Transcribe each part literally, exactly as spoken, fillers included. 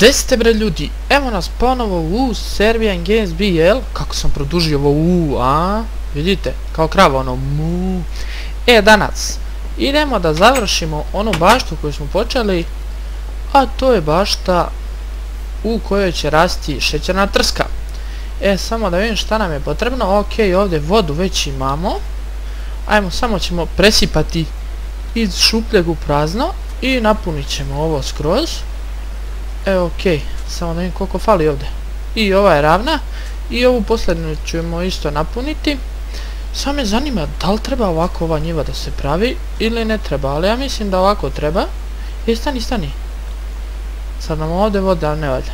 Gdje ste bre ljudi? Evo nas ponovo u Serbian Games B L. Kako sam produžio ovo u, a? Vidite, kao krava ono mu. E, danas idemo da završimo onu baštu koju smo počeli, a to je bašta u kojoj će rasti šećerna trska. E, samo da vidim šta nam je potrebno. Ok, ovdje vodu već imamo. Ajmo, samo ćemo presipati iz šupljeg u prazno i napunit ćemo ovo skroz. E, ok, samo da vidim koliko fali ovdje. I ova je ravna. I ovu posljednju ćemo isto napuniti. Samo me zanima da li treba ovako ova njiva da se pravi ili ne treba, ali ja mislim da ovako treba. E, stani, stani. Sad nam ovdje vode, ali ne valja.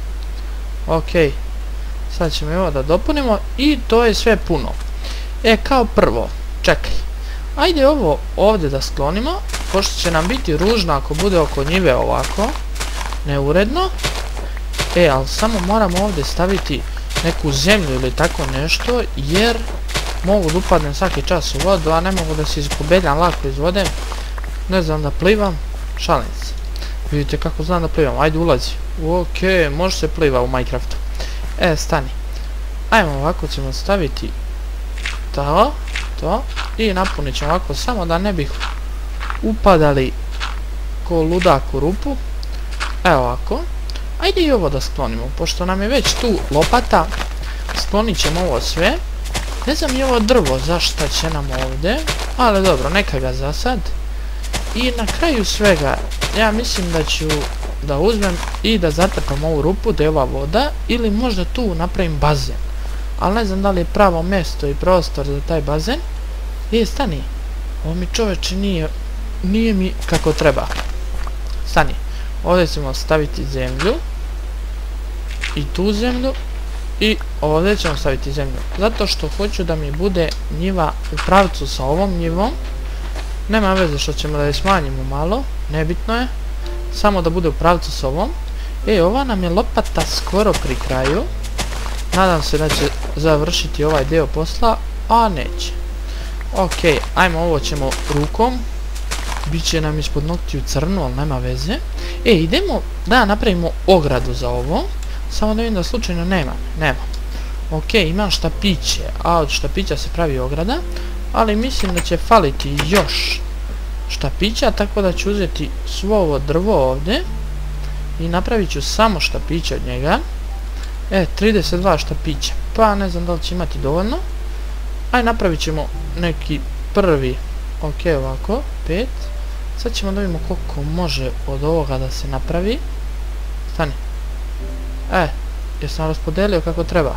Ok, sad ćemo ovo da dopunimo i to je sve puno. E, kao prvo, čekaj. Ajde ovo ovdje da sklonimo, pošto će nam biti ružno ako bude oko njive ovako neuredno. E, ali samo moramo ovdje staviti neku zemlju ili tako nešto, jer mogu da upadnem svaki čas u vodu, a ne mogu da se izgubeljam lako iz vode. Ne znam da plivam, šalim se. Vidite kako znam da plivam, ajde ulazi. Ok, može se pliva u Minecraftu. E, stani. Ajmo, ovako ćemo staviti to, to, i napunit ćemo ovako, samo da ne bih upadali ko ludak u rupu. Evo ovako. Ajde i ovo da sklonimo, pošto nam je već tu lopata. Sklonit ćemo ovo sve. Ne znam i ovo drvo zašto će nam ovdje, ali dobro, neka ga za sad. I na kraju svega, ja mislim da ću da uzmem i da zatrpam ovu rupu, da je ova voda, ili možda tu napravim bazen. Ali ne znam da li je pravo mjesto i prostor za taj bazen. E, stani, ovo mi čoveče nije, nije mi kako treba. Stani, ovdje ćemo staviti zemlju. I tu zemlju. I ovdje ćemo staviti zemlju. Zato što hoću da mi bude njiva u pravcu sa ovom njivom. Nema veze što ćemo da je smanjimo malo. Nebitno je. Samo da bude u pravcu s ovom. E, ova nam je lopata skoro pri kraju. Nadam se da će završiti ovaj dio posla. A neće. Ok, ajmo, ovo ćemo rukom. Biće nam ispod noktiju crnu, ali nema veze. E, idemo da napravimo ogradu za ovo. Samo da vidim da slučajno nema. Nema. Ok, imam štapiće. A od štapića se pravi ograda. Ali mislim da će faliti još štapića. Tako da ću uzeti svo ovo drvo ovdje. I napravit ću samo štapiće od njega. E, trideset dva štapića. Pa ne znam da li će imati dovoljno. Aj, napravit ćemo neki prvi. Ok, ovako. pet. Sad ćemo da vidimo koliko može od ovoga da se napravi. Stani. E, jesam raspodelio kako treba.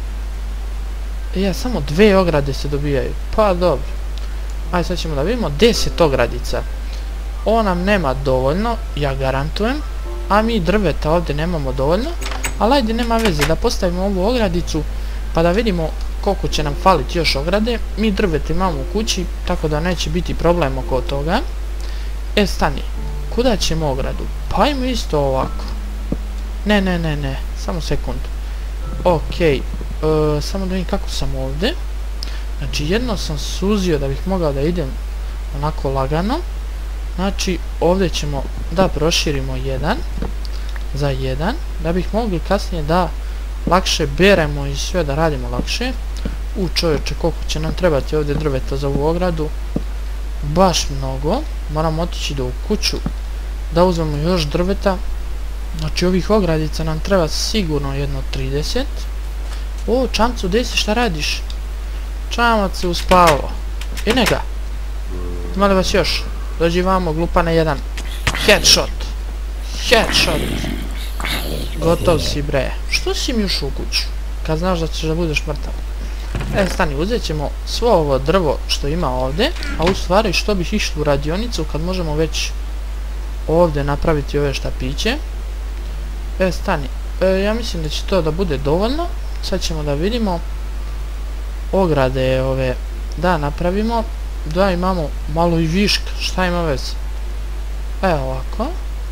E, ja, samo dve ograde se dobijaju. Pa dobro. Ajde, sad ćemo da vidimo deset ogradica. Ovo nam nema dovoljno, ja garantujem. A mi drveta ovdje nemamo dovoljno. Ali ajde, nema veze da postavimo ovu ogradicu, pa da vidimo koliko će nam faliti još ograde. Mi drveta imamo u kući, tako da neće biti problem oko toga. E, stani, kuda ćemo ogradu? Pa ajmo isto ovako. Ne, ne, ne, ne, samo sekund. Ok, e, samo da vidim kako sam ovdje. Znači, jedno sam suzio da bih mogao da idem onako lagano. Znači, ovdje ćemo da proširimo jedan za jedan, da bih mogli kasnije da lakše beremo i sve da radimo lakše. U, čovječe, koliko će nam trebati ovdje drveta za ovu ogradu? Baš mnogo. Moramo otići do u kuću da uzmemo još drveta. Znači, ovih ogradica nam treba sigurno jedno trideset. O, čamcu, gdje si, šta radiš? Čamac se uspavao. I nega. Ima li vas još? Dođi vamo, glupane jedan. Headshot. Headshot. Gotov si, bre. Što si mi ušao u kuću? Kad znaš da ćeš da budeš mrtav. E, stani, uzet ćemo svo ovo drvo što ima ovdje. A u stvari, što bih išli u radionicu kad možemo već ovdje napraviti ove štapiće. E, stani, e, ja mislim da će to da bude dovoljno. Sad ćemo da vidimo ograde ove da napravimo. Da, imamo malo i viška, šta ima veze. Evo ovako.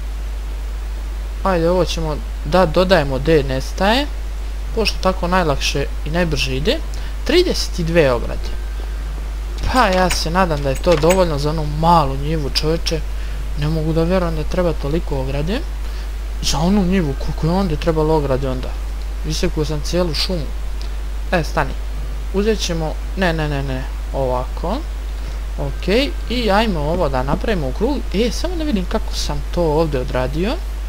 Ajde, ovo ćemo da dodajemo gdje nestaje, pošto tako najlakše i najbrže ide. trideset dvije ograde. Pa ja se nadam da je to dovoljno za onu malu njivu, čovječe. Ne mogu da vjerujem da treba toliko ograde. Za onu njivu, koliko je onda trebalo ograde onda. Isekao sam cijelu šumu. E, stani. Uzet ćemo, ne, ne, ne, ne, ovako. Ok, i ajmo ovo da napravimo u krug. E, samo da vidim kako sam to ovdje odradio.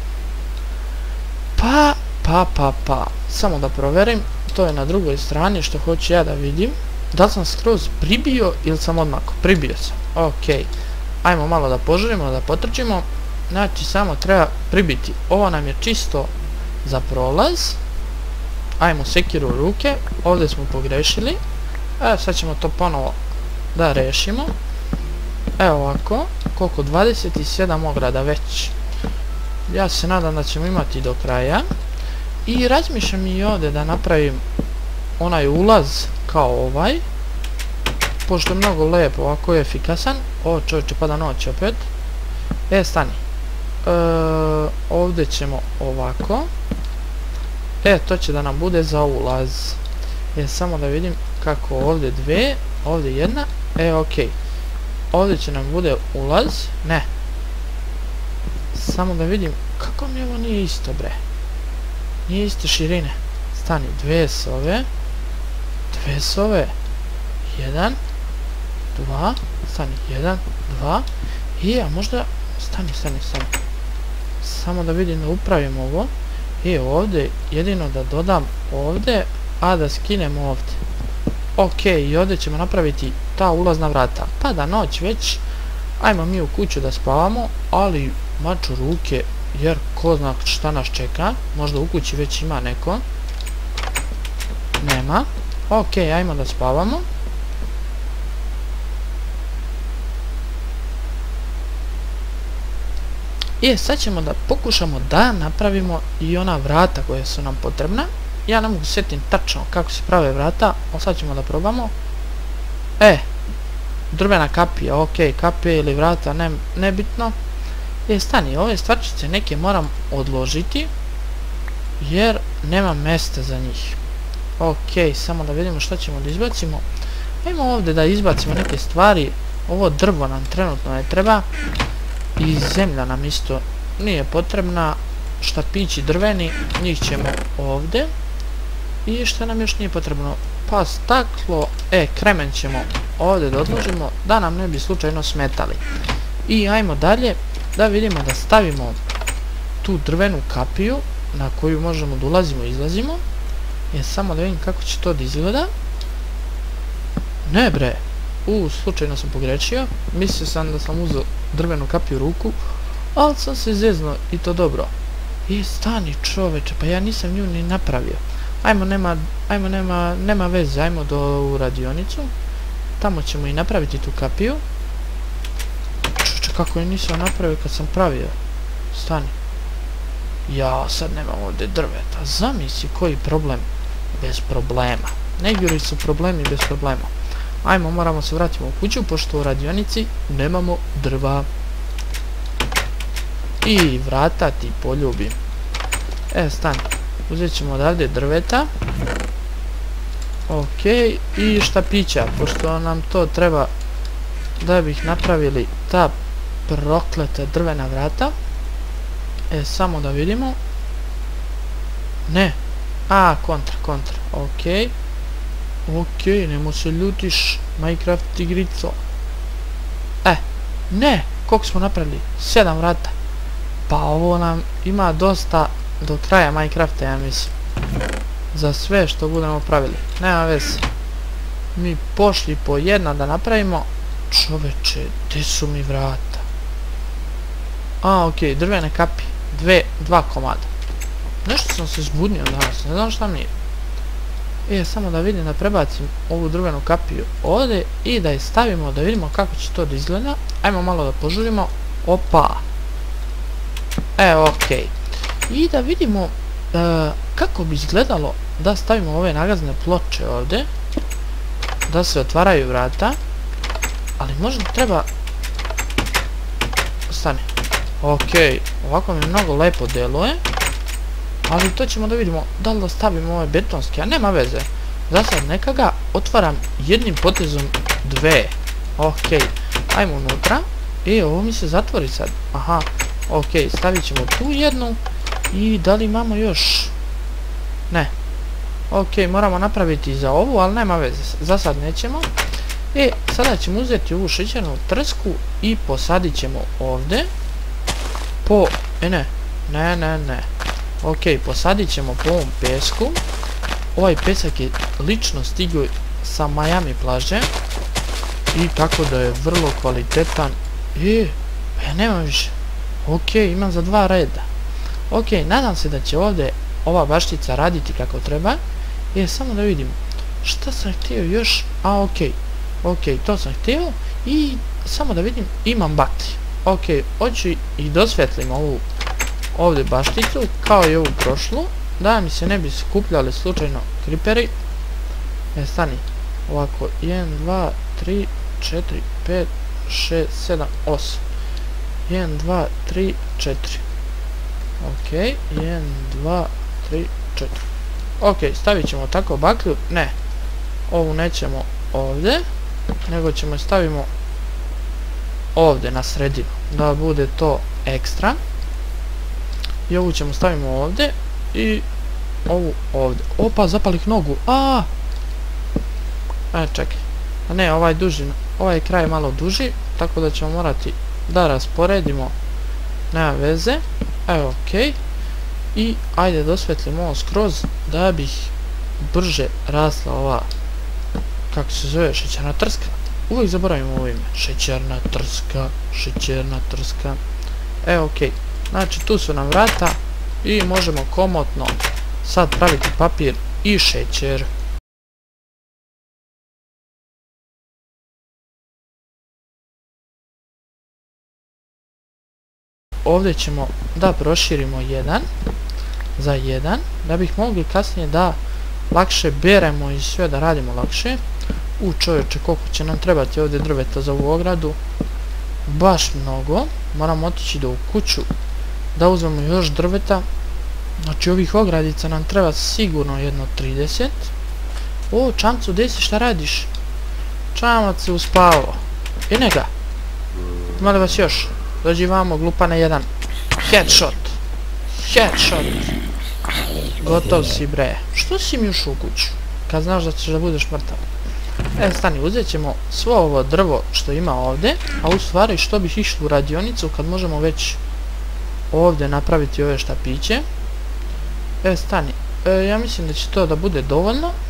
Pa, pa, pa, pa. Samo da proverim. To je na drugoj strani što hoću ja da vidim. Da li sam skroz pribio ili sam odmah pribio sam. Ok. Ajmo malo da požurimo, da potrčimo. Znači, samo treba pribiti. Ovo nam je čisto za prolaz. Ajmo sekiru u ruke. Ovdje smo pogrešili. E, sad ćemo to ponovo da rešimo. Evo ovako. Koliko? dvadeset sedam ograda već. Ja se nadam da ćemo imati do kraja. I razmišljam i ovdje da napravim onaj ulaz kao ovaj. Pošto je mnogo lepo, ovako je efikasan. O, čovječe, pada noć opet. E, stani. E, ovdje ćemo ovako. E, to će da nam bude za ulaz. E, samo da vidim kako ovdje dve, ovdje jedna. E, okej. Ovdje će nam bude ulaz. Ne. Samo da vidim kako mi ovo nije isto, bre. Nije iste širine. Stani, dve s ove. Dve s ove. Jedan. Dva. Stani, jedan, dva. I, a možda... Stani, stani, stani. Samo da vidim da upravim ovo. I ovdje, jedino da dodam ovdje, a da skinem ovdje. Ok, i ovdje ćemo napraviti ta ulazna vrata. Pada noć već. Ajmo mi u kuću da spavamo, ali maču ruke, jer ko zna šta nas čeka. Možda u kući već ima neko. Nema. Ok, ajmo da spavamo. I sad ćemo da pokušamo da napravimo i ona vrata koja su nam potrebna. Ja ne mogu sjetiti tačno kako se prave vrata, ali sad ćemo da probamo. E, drvena kapija, ok, kapije ili vrata, ne, nebitno. E, stani, ove stvarčice neke moram odložiti, jer nema mjesta za njih. Ok, samo da vidimo šta ćemo da izbacimo. Ajmo ovdje da izbacimo neke stvari. Ovo drvo nam trenutno ne treba. I zemlja nam isto nije potrebna. Štapići drveni, njih ćemo ovdje. I što nam još nije potrebno? Pa staklo, e, kremen ćemo ovdje da odložimo, da nam ne bi slučajno smetali. I ajmo dalje, da vidimo da stavimo tu drvenu kapiju, na koju možemo da ulazimo i izlazimo. Je samo da vidim kako će to da izgleda. Ne bre, u, slučajno sam pogrešio, mislio sam da sam uzeo drvenu kapiju u ruku, ali sam se zeznuo i to dobro. I stani čoveče, pa ja nisam nju ni napravio. Ajmo, nema, ajmo, nema, nema veze, ajmo do u radionicu. Tamo ćemo i napraviti tu kapiju. Čoveče, kako je nisam napravio kad sam pravio. Stani. Ja, sad nemam ovdje drveta. Zamisli koji problem. Bez problema. Najgori su problemi bez problema. Ajmo, moramo se vratiti u kuću, pošto u radionici nemamo drva. I vrata ti poljubim. E, stani. Uzet ćemo odavdje drveta. Ok, i štapića, pošto nam to treba da bih napravili ta prokleta drvena vrata. E, samo da vidimo. Ne. A, kontra, kontra. Ok. Ok, nemo se ljutiš, Minecraft igrico. E, ne, koliko smo napravili? Sedam vrata. Pa ovo nam ima dosta do kraja Minecrafta, ja mislim. Za sve što budemo pravili. Nema veze. Mi pošli po jedna da napravimo. Čoveče, gdje su mi vrata? A, ok, drvene kapi. Dve, dva komada. Nešto sam se zbudnio danas, ne znam šta mi je. E, samo da vidim da prebacim ovu drvenu kapiju ovdje i da je stavimo da vidimo kako će to da izgleda. Ajmo malo da požurimo. Opa. E, ok. I da vidimo uh, kako bi izgledalo da stavimo ove nagazne ploče ovdje. Da se otvaraju vrata. Ali možda treba... Stani. Ok, ovako mi mnogo lepo deluje. Ali to ćemo da vidimo da li da stavimo ove betonske, a nema veze. Za sad neka ga otvaram jednim potezom dve. Ok, ajmo unutra. I ovo mi se zatvori sad. Aha, ok, stavit ćemo tu jednu. I da li imamo još? Ne. Ok, moramo napraviti za ovu, ali nema veze, za sad nećemo. E, sada ćemo uzeti ovu šećernu trsku i posadit ćemo ovdje. Po, e ne, ne, ne, ne. Ok, posadit ćemo po ovom pesku. Ovaj pesak je lično stigao sa Miami plaže. I tako da je vrlo kvalitetan. E, ja nemam više. Ok, imam za dva reda. Ok, nadam se da će ovdje ova baštica raditi kako treba. E, samo da vidim. Šta sam htio još? A, ok. Ok, to sam htio. I samo da vidim, imam baklje. Ok, hoću i dosvetlim ovu ovdje bašticu, kao i ovu prošlu. Da mi se ne bi skupljali slučajno kriperi. E, stani. Ovako, jedan, dva, tri, četiri, pet, šest, sedam, osam. jedan, dva, tri, četiri. Ok, jedan, dva, tri, četiri. Ok, stavit ćemo tako baklju. Ne, ovu nećemo ovdje, nego ćemo stavimo ovdje na sredinu, da bude to ekstra. I ovu ćemo stavimo ovdje i ovu ovdje. Opa, zapalih nogu. A, e, čekaj. A ne, ovaj duži, ovaj kraj je malo duži, tako da ćemo morati da rasporedimo. Nema veze. Evo, ok. I ajde dosvetlimo ovo skroz da bih brže rasla ova, kako se zove, šećerna trska. Uvijek zaboravimo ovo ime. Šećerna trska, šećerna trska. Evo, ok. Znači, tu su nam vrata i možemo komotno sad praviti papir i šećer. Ovdje ćemo da proširimo jedan za jedan, da bih mogli kasnije da lakše beremo i sve da radimo lakše. U, čovječe, koliko će nam trebati ovdje drveta za ovu ogradu? Baš mnogo. Moramo otići do u kuću da uzmemo još drveta. Znači, ovih ogradica nam treba sigurno jedno trideset. O, čamcu, gdje si, šta radiš? Čamac se uspavao. I nega. Molim vas još. Dođi vamo, glupane jedan. Headshot. Headshot. Gotov si, bre. Što si mi ušao u kuću? Kad znaš da ćeš da budeš mrtav. E, stani, uzet ćemo svo ovo drvo što ima ovdje. A u stvari, što bih išli u radionicu kad možemo već ovdje napraviti ove štapiće. E, stani. E, ja mislim da će to da bude dovoljno.